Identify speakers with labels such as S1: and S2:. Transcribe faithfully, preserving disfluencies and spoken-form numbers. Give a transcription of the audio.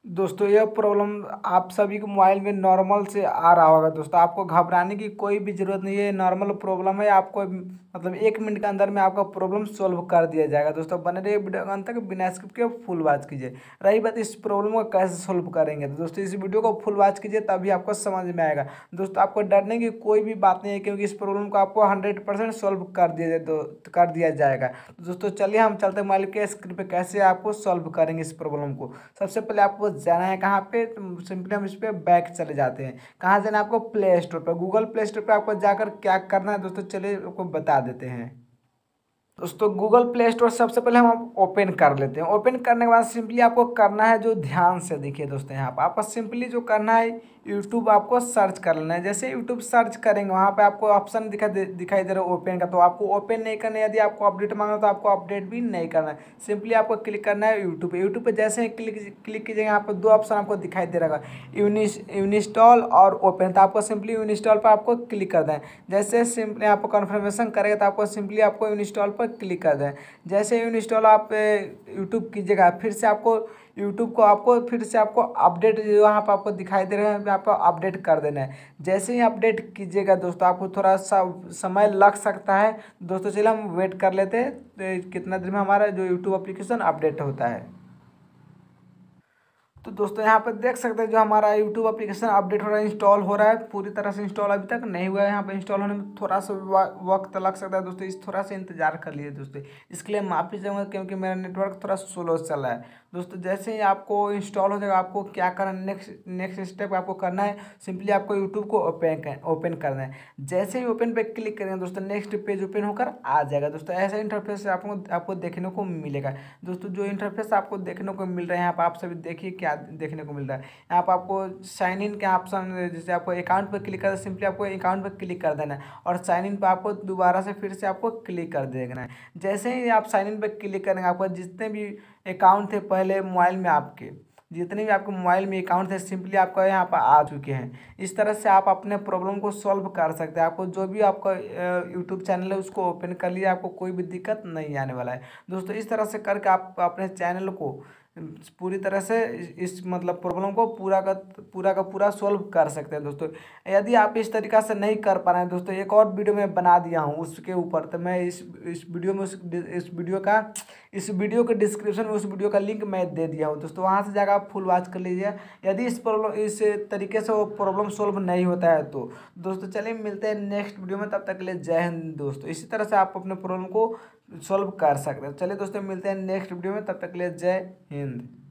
S1: दोस्तों यह प्रॉब्लम आप सभी के मोबाइल में नॉर्मल से आ रहा होगा। दोस्तों आपको घबराने की कोई भी ज़रूरत नहीं है, नॉर्मल प्रॉब्लम है। आपको मतलब एक मिनट के अंदर में आपका प्रॉब्लम सॉल्व कर दिया जाएगा। दोस्तों बने रहिए वीडियो के अंत तक, बिना स्किप के फुल वॉच कीजिए। रही बात इस प्रॉब्लम को कैसे सॉल्व करेंगे, तो दोस्तों इस वीडियो को फुल वॉच कीजिए तभी आपको समझ में आएगा। दोस्तों आपको डरने की कोई भी बात नहीं है, क्योंकि इस प्रॉब्लम को आपको हंड्रेड परसेंट सॉल्व कर दिया दो कर दिया जाएगा। तो दोस्तों चलिए हम चलते हैं मोबाइल के स्क्रीन पे कैसे आपको सॉल्व करेंगे इस प्रॉब्लम को। सबसे पहले आपको जाना है कहाँ पे, तो सिंपली हम इस पर बैक चले जाते हैं। कहाँ जाना है आपको, प्ले स्टोर पर। गूगल प्ले स्टोर पर आपको जाकर क्या करना है दोस्तों, चलिए आपको बता देते हैं। दोस्तों गूगल प्ले स्टोर सबसे पहले हम ओपन कर लेते हैं। ओपन करने के बाद सिंपली आपको करना है, जो ध्यान से देखिए दोस्तों, यहाँ पर आपको सिंपली जो करना है, यूट्यूब आपको सर्च कर लेना है। जैसे यूट्यूब सर्च करेंगे वहाँ पे आपको ऑप्शन दिखाई दे दिखाई दे रहा है ओपन का, तो आपको ओपन नहीं करना है। यदि आपको अपडेट मांगना तो आपको अपडेट भी नहीं करना है। सिंपली आपको क्लिक करना है यूट्यूब पे। यूट्यूब पे जैसे ही क्लिक क्लिक कीजिएगा, यहाँ पर दो ऑप्शन आपको दिखाई दे रहा है, यूनिस्टॉल और ओपन। तो आपको सिंपली यूनिस्टॉल पर आपको क्लिक कर दें। जैसे सिंपली आपको कन्फर्मेशन करेगा तो आपको सिंपली आपको यूनिस्टॉल पर क्लिक कर दें। जैसे यूनिस्टॉल आप यूट्यूब कीजिएगा, फिर से आपको यूट्यूब को आपको फिर से आपको अपडेट जो यहाँ पर आपको दिखाई दे रहे हैं, आपको अपडेट कर देना है। जैसे ही अपडेट कीजिएगा दोस्तों, आपको थोड़ा सा समय लग सकता है। दोस्तों चलिए हम वेट कर लेते हैं तो कितना देर में हमारा जो यूट्यूब एप्लीकेशन अपडेट होता है। तो दोस्तों यहाँ पर देख सकते हैं जो हमारा यूट्यूब एप्लीकेशन अपडेट हो रहा है, इंस्टॉल हो रहा है। पूरी तरह से इंस्टॉल अभी तक नहीं हुआ है। यहाँ पर इंस्टॉल होने में थोड़ा सा वक्त लग सकता है दोस्तों, इस थोड़ा सा इंतजार कर लिए दोस्तों। इसके लिए माफ़ी चाहूँगा क्योंकि मेरा नेटवर्क थोड़ा स्लो चल रहा है। दोस्तों जैसे ही आपको इंस्टॉल हो जाएगा, आपको क्या करना, नेक्स्ट नेक्स्ट स्टेप आपको करना है, सिंपली आपको यूट्यूब को ओपन ओपन करना है। जैसे ही ओपन पे क्लिक करेंगे दोस्तों, नेक्स्ट पेज ओपन होकर आ जाएगा। दोस्तों ऐसा इंटरफेस आपको आपको देखने को मिलेगा। दोस्तों जो इंटरफेस आपको देखने को मिल रहा है यहाँ पर, आप सभी देखिए क्या देखने को मिल रहा है। यहाँ पर आपको साइन इन का ऑप्शन, जैसे आपको अकाउंट पर क्लिक करना है, सिंपली आपको अकाउंट पर क्लिक कर देना है और साइन इन पर आपको दोबारा से फिर से आपको क्लिक कर देना है। जैसे ही आप साइन इन पर क्लिक करेंगे, आपको जितने भी अकाउंट थे पहले मोबाइल में, आपके जितने भी आपके मोबाइल में अकाउंट थे, सिंपली आपका यहाँ पर आ चुके हैं। इस तरह से आप अपने प्रॉब्लम को सॉल्व कर सकते हैं। आपको जो भी आपका यूट्यूब चैनल है उसको ओपन कर लीजिए, आपको कोई भी दिक्कत नहीं आने वाला है। दोस्तों इस तरह से करके आप अपने चैनल को पूरी तरह से इस मतलब प्रॉब्लम को पूरा का पूरा का पूरा सॉल्व कर सकते हैं। दोस्तों यदि आप इस तरीक़ा से नहीं कर पा रहे हैं दोस्तों, एक और वीडियो मैं बना दिया हूँ उसके ऊपर, तो मैं इस इस वीडियो में उस इस वीडियो का इस वीडियो के डिस्क्रिप्शन में उस वीडियो का लिंक मैं दे दिया हूँ दोस्तों, वहाँ से जाकर आप फुल वॉच कर लीजिए। यदि इस प्रॉब्लम इस तरीके से वो प्रॉब्लम सॉल्व नहीं होता है तो दोस्तों चलिए मिलते हैं नेक्स्ट वीडियो में। तब तक के लिए जय हिंद दोस्तों। इसी तरह से आप अपने प्रॉब्लम को सॉल्व कर सकते हैं। चलिए दोस्तों मिलते हैं नेक्स्ट वीडियो में, तब तक के लिए जय हिंद।